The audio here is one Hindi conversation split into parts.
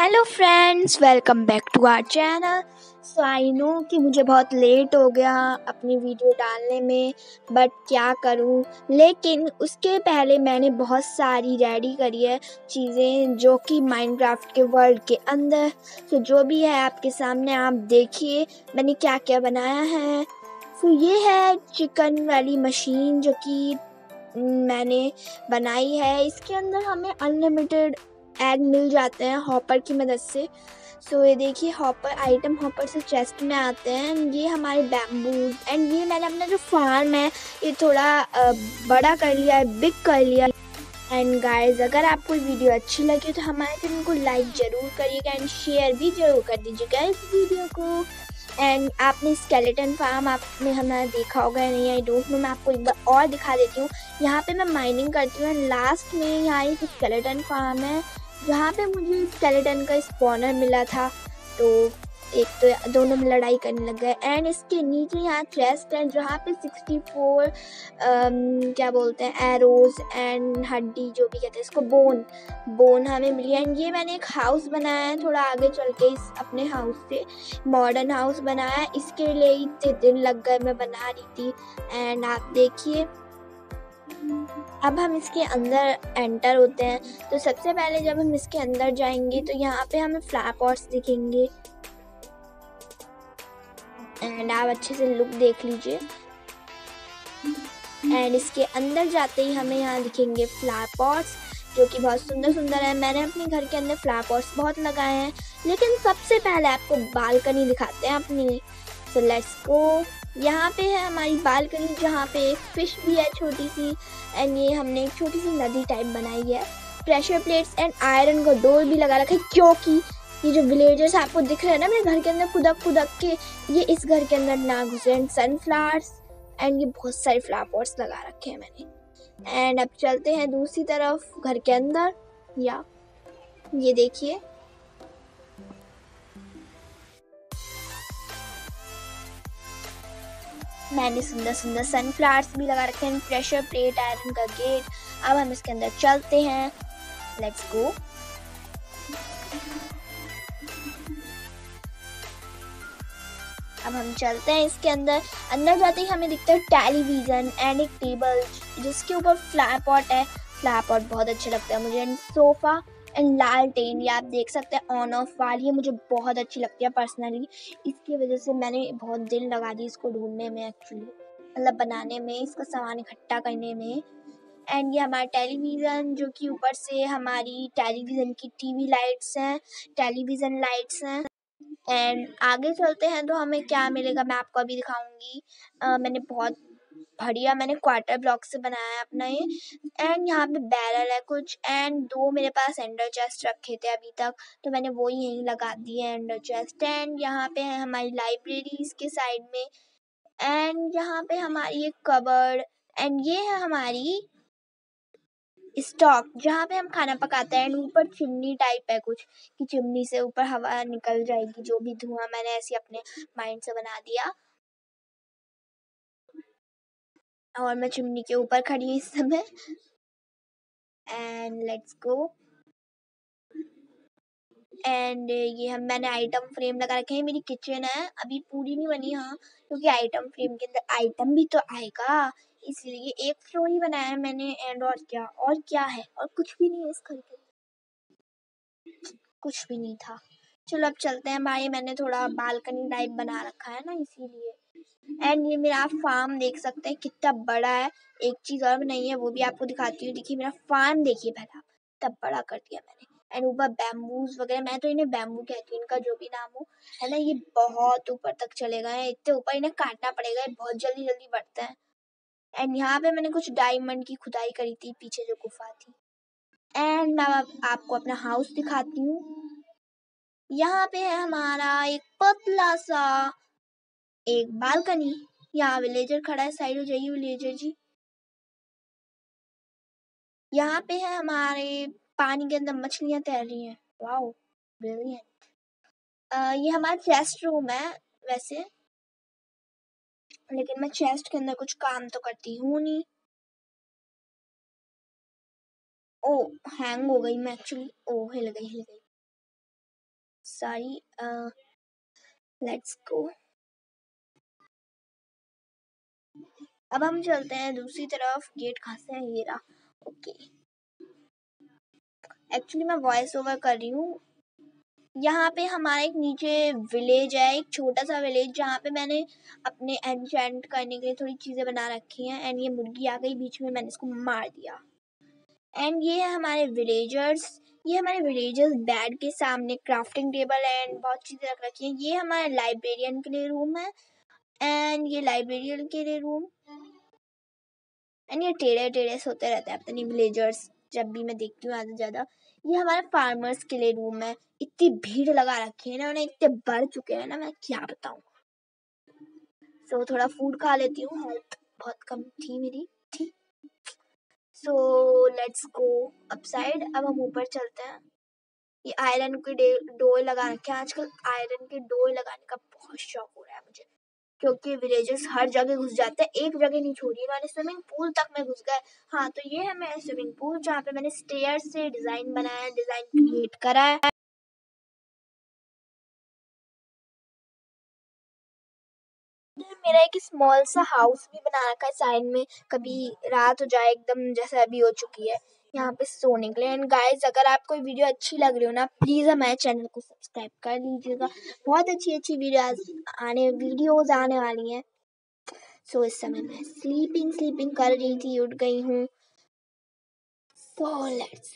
Hello friends, welcome back to our channel. So I know कि मुझे बहुत लेट हो गया अपनी वीडियो डालने में, बट क्या करूं। लेकिन उसके पहले मैंने बहुत सारी रेडी करी है चीज़ें जो कि माइनक्राफ्ट के वर्ल्ड के अंदर। सो जो भी है आपके सामने, आप देखिए मैंने क्या क्या बनाया है। सो ये है चिकन वाली मशीन जो कि मैंने बनाई है। इसके अंदर हमें अनलिमिटेड एग मिल जाते हैं हॉपर की मदद से। सो ये देखिए, हॉपर आइटम हॉपर से चेस्ट में आते हैं। ये हमारे बैम्बूज एंड ये मैंने अपना जो फार्म है ये थोड़ा बड़ा कर लिया है, बिग कर लिया। एंड गाइस, अगर आपको वीडियो अच्छी लगी तो हमारे चैनल को लाइक ज़रूर करिएगा एंड शेयर भी ज़रूर कर दीजिएगा इस वीडियो को। एंड आपने स्केलेटन फार्म आपने हमारा देखा होगा या नहीं, आई डोंट नो। मैं आपको एक बार और दिखा देती हूँ। यहाँ पे मैं माइनिंग करती हूँ। लास्ट में यहाँ एक स्केलेटन फार्म है जहाँ पे मुझे स्केलेटन का स्पॉनर मिला था, तो एक तो दोनों में लड़ाई करने लग गए। एंड इसके नीचे यहाँ चेस्ट है जहाँ पे 64 क्या बोलते हैं, एरोज एंड हड्डी जो भी कहते हैं इसको, बोन हमें मिली है। एंड ये मैंने एक हाउस बनाया है थोड़ा आगे चल के, इस अपने हाउस से मॉडर्न हाउस बनाया है। इसके लिए इतने दिन लग गए, मैं बना रही थी। एंड आप देखिए, अब हम इसके अंदर एंटर होते हैं। तो सबसे पहले जब हम इसके अंदर जाएंगे तो यहाँ पे हमें फ्लावर पॉट्स दिखेंगे। एंड आप अच्छे से लुक देख लीजिए। एंड इसके अंदर जाते ही हमें यहाँ दिखेंगे फ्लावर पॉट्स जो कि बहुत सुंदर सुंदर है। मैंने अपने घर के अंदर फ्लावर पॉट्स बहुत लगाए हैं, लेकिन सबसे पहले आपको बालकनी दिखाते हैं अपनी। So let's go. यहाँ पे है हमारी बालकनी जहाँ पे एक फिश भी है छोटी सी। एंड ये हमने एक छोटी सी नदी टाइप बनाई है। प्रेशर प्लेट्स एंड आयरन का डोर भी लगा रखा है, क्योंकि ये जो विलेजर्स आपको दिख रहे हैं ना मेरे घर के अंदर कुदक कुदक के, ये इस घर के अंदर ना घुसे। एंड सनफ्लावर्स एंड ये बहुत सारे फ्लावर पॉट्स लगा रखे हैं मैंने। एंड अब चलते हैं दूसरी तरफ घर के अंदर। या ये देखिए, मैंने सुंदर सुंदर सनफ्लावर्स भी लगा रखे हैं। प्रेशर प्लेट, आयरन का गेट। अब हम इसके अंदर चलते हैं, लेट्स गो। अब हम चलते हैं इसके अंदर। अंदर जाते ही हमें दिखता है टेलीविजन एंड एक टेबल जिसके ऊपर फ्लावर पॉट है। फ्लावर पॉट बहुत अच्छे लगते हैं मुझे। एंड सोफा एंड लालटेन, ये आप देख सकते हैं ऑन ऑफ वाली, ये मुझे बहुत अच्छी लगती है पर्सनली। इसकी वजह से मैंने बहुत दिल लगा दी इसको ढूंढने में, एक्चुअली मतलब बनाने में, इसका सामान इकट्ठा करने में। एंड ये हमारा टेलीविज़न जो कि ऊपर से हमारी टेलीविज़न की टीवी लाइट्स हैं, टेलीविज़न लाइट्स हैं। एंड आगे चलते हैं तो हमें क्या मिलेगा मैं आपको अभी दिखाऊंगी। मैंने बहुत बढ़िया मैंने क्वार्टर ब्लॉक से बनाया है अपना ये। एंड यहाँ पे बैरल है कुछ। एंड दो मेरे पास एंडर चेस्ट रखे थे अभी तक, तो मैंने वो यहीं लगा दिए एंडर चेस्ट। एंड यहाँ पे है हमारी लाइब्रेरी इसके साइड में। एंड यहाँ पे हमारी एक कबर्ड। एंड ये है हमारी स्टॉक जहाँ पे हम खाना पकाते हैं। एंड ऊपर चिमनी टाइप है कुछ, कि चिमनी से ऊपर हवा निकल जाएगी, जो भी धुआं मैंने ऐसे अपने माइंड से बना दिया। और मैं चिमनी के ऊपर खड़ी इस समय। And let's go. एंड ये हम मैंने आइटम फ्रेम लगा रखे हैं। मेरी किचन है, अभी पूरी नहीं बनी हाँ, क्योंकि आइटम फ्रेम के अंदर आइटम भी तो आएगा, इसलिए एक फ्लोर ही बनाया है मैंने। एंड और क्या है, और कुछ भी नहीं है इस घर के अंदर, कुछ भी नहीं था। चलो अब चलते हैं भाई, मैंने थोड़ा बालकनी टाइप बना रखा है ना इसीलिए। एंड ये मेरा फार्म देख सकते हैं कितना बड़ा है। एक चीज और नहीं है, वो भी आपको दिखाती हूँ। देखिए मेरा फार्म, देखिए पहला तब बड़ा कर दिया मैंने। एंड ऊपर बैम्बूज वगैरह, मैं तो इन्हें बैम्बू कहती हूँ, इनका जो भी नाम हो, है ना। ये बहुत ऊपर तक चले गए हैं, इतने ऊपर इन्हें काटना पड़ेगा, ये बहुत जल्दी जल्दी बढ़ते हैं। एंड यहाँ पे मैंने कुछ डायमंड की खुदाई करी थी पीछे जो गुफा थी। एंड मैं अब आपको अपना हाउस दिखाती हूँ। यहाँ पे है हमारा एक पतला सा एक बालकनी। यहाँ विलेजर खड़ा है, साइड हो जाइए विलेजर जी। यहाँ पे है हमारे पानी के अंदर मछलियाँ तैर रही हैं, वाओ ब्रिलियंट। ये हमारा चेस्ट रूम है वैसे, लेकिन मैं चेस्ट के अंदर कुछ काम तो करती हूँ नहीं। ओ हैंग हो गई मैं एक्चुअली, ओ हिल गई। सारी। Let's go. अब हम चलते हैं दूसरी तरफ। गेट कहाँ से है? ये रहा। ओके, एक्चुअली मैं वॉइस ओवर कर रही हूँ। यहाँ पे हमारा एक नीचे विलेज है, एक छोटा सा विलेज, जहाँ पे मैंने अपने एन्चेंट करने के लिए थोड़ी चीज़ें बना रखी हैं। एंड ये मुर्गी आ गई बीच में, मैंने इसको मार दिया। एंड ये है हमारे विलेजर्स। ये हमारे विलेजर्स बेड के सामने क्राफ्टिंग टेबल एंड बहुत चीज़ें रख रखी हैं। ये हमारे लाइब्रेरियन के लिए रूम है। एंड ये लाइब्रेरियन के लिए रूम। एंड ये टेढ़े टेढ़े सोते रहते हैं अपने विलेजर्स, जब भी मैं देखती हूँ ज़्यादा से ज़्यादा। ये हमारे फार्मर्स के लिए रूम है। इतनी भीड़ लगा रखी है ना, उन्हें इतने बढ़ चुके हैं ना, मैं क्या बताऊँ। सो थोड़ा फूड खा लेती हूँ, हेल्थ बहुत कम थी मेरी। ठीक, सो लेट्स गो अपसाइड। अब हम ऊपर चलते हैं। ये आयरन के डोर लगा रखे हैं। आजकल आयरन के डोर लगाने का बहुत शौक हो रहा है मुझे, क्योंकि विलेजर्स हर जगह घुस जाते हैं, एक जगह नहीं छोड़ी। मैंने स्विमिंग पूल तक में घुस गए। हाँ, तो ये है मेरा स्विमिंग पूल, जहाँ पे मैंने स्टेयर से डिजाइन बनाया, डिजाइन क्रिएट करा है। मेरा एक स्मॉल सा हाउस भी बना रखा है साइड में, कभी रात हो जाए एकदम जैसे अभी हो चुकी है, यहाँ पे सोने के लिए। एंड गाइस, अगर आपको वीडियो अच्छी लग रही हो ना, प्लीज़ हमारे चैनल को सब्सक्राइब कर लीजिएगा। बहुत अच्छी अच्छी वीडियोज आने वाली हैं। सो इस समय मैं स्लीपिंग कर रही थी, उठ गई हूँ। सो लेट्स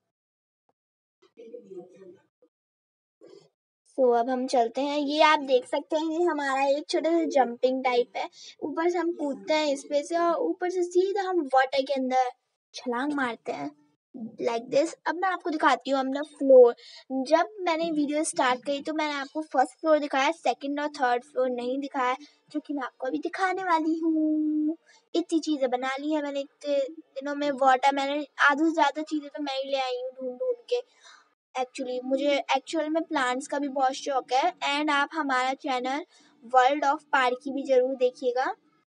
अब हम चलते हैं। ये आप देख सकते हैं, ये हमारा एक छोटा सा जंपिंग टाइप है। ऊपर से हम कूदते हैं इस पे से, और ऊपर से सीधा हम वाटर के अंदर छलांग मारते हैं, लाइक दिस। अब मैं आपको दिखाती हूँ अपना फ्लोर। जब मैंने वीडियो स्टार्ट करी तो मैंने आपको फर्स्ट फ्लोर दिखाया, सेकंड और थर्ड फ्लोर नहीं दिखाया, जो कि मैं आपको अभी दिखाने वाली हूँ। इतनी चीज़ें बना ली है मैंने इतने दिनों में। वाटर, मैंने आधी से ज़्यादा चीज़ें तो मैं ही ले आई हूँ ढूंढ ढूंढ के। मुझे एक्चुअल में प्लांट्स का भी बहुत शौक है। एंड आप हमारा चैनल वर्ल्ड ऑफ पार्की भी जरूर देखिएगा,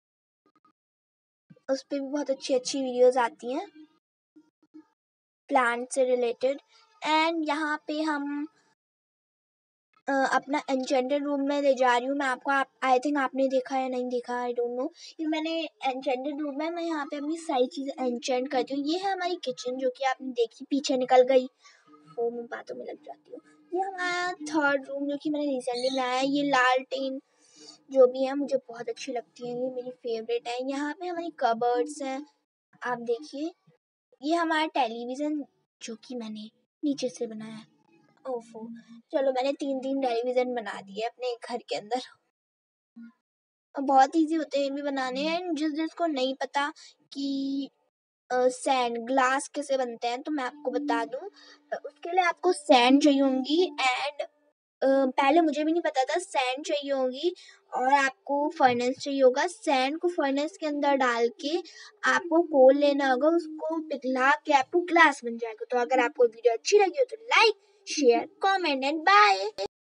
उस पर भी बहुत अच्छी अच्छी वीडियोस आती हैं प्लांट से रिलेटेड। एंड यहाँ पे हम अपना एन्चेंटेड रूम में ले जा रही हूँ मैं आपको। आई थिंक आपने देखा या नहीं देखा, आई डोंट नो। ये मैंने एन्चेंटेड रूम है, मैं यहाँ पे अपनी सारी चीज़ें एन्चेंट करती हूँ। ये है हमारी किचन, जो कि आपने देखी, पीछे निकल गई, वो मैं बातों में लग जाती हूँ। ये हमारा थर्ड रूम, जो कि मैंने रिसेंटली बनाया है। ये लालटेन जो भी है मुझे बहुत अच्छी लगती है, ये मेरी फेवरेट है। यहाँ पे हमारी कबर्ड्स हैं, आप देखिए। ये हमारा टेलीविज़न, जो कि मैंने नीचे से बनाया है। ओफो, चलो, मैंने 3 टेलीविज़न बना दिए अपने घर के अंदर। बहुत इजी होते हैं ये भी बनाने हैं। जिसको नहीं पता कि सैंड ग्लास कैसे बनते हैं, तो मैं आपको बता दूं। उसके लिए आपको सैंड चाहिए होंगी। एंड पहले मुझे भी नहीं पता था, सैंड चाहिए होगी, और आपको फर्नेस चाहिए होगा। सैंड को फर्नेस के अंदर डाल के आपको कोल लेना होगा, उसको पिघला के आपको ग्लास बन जाएगा। तो अगर आपको वीडियो अच्छी लगी हो तो like, share, comment and bye.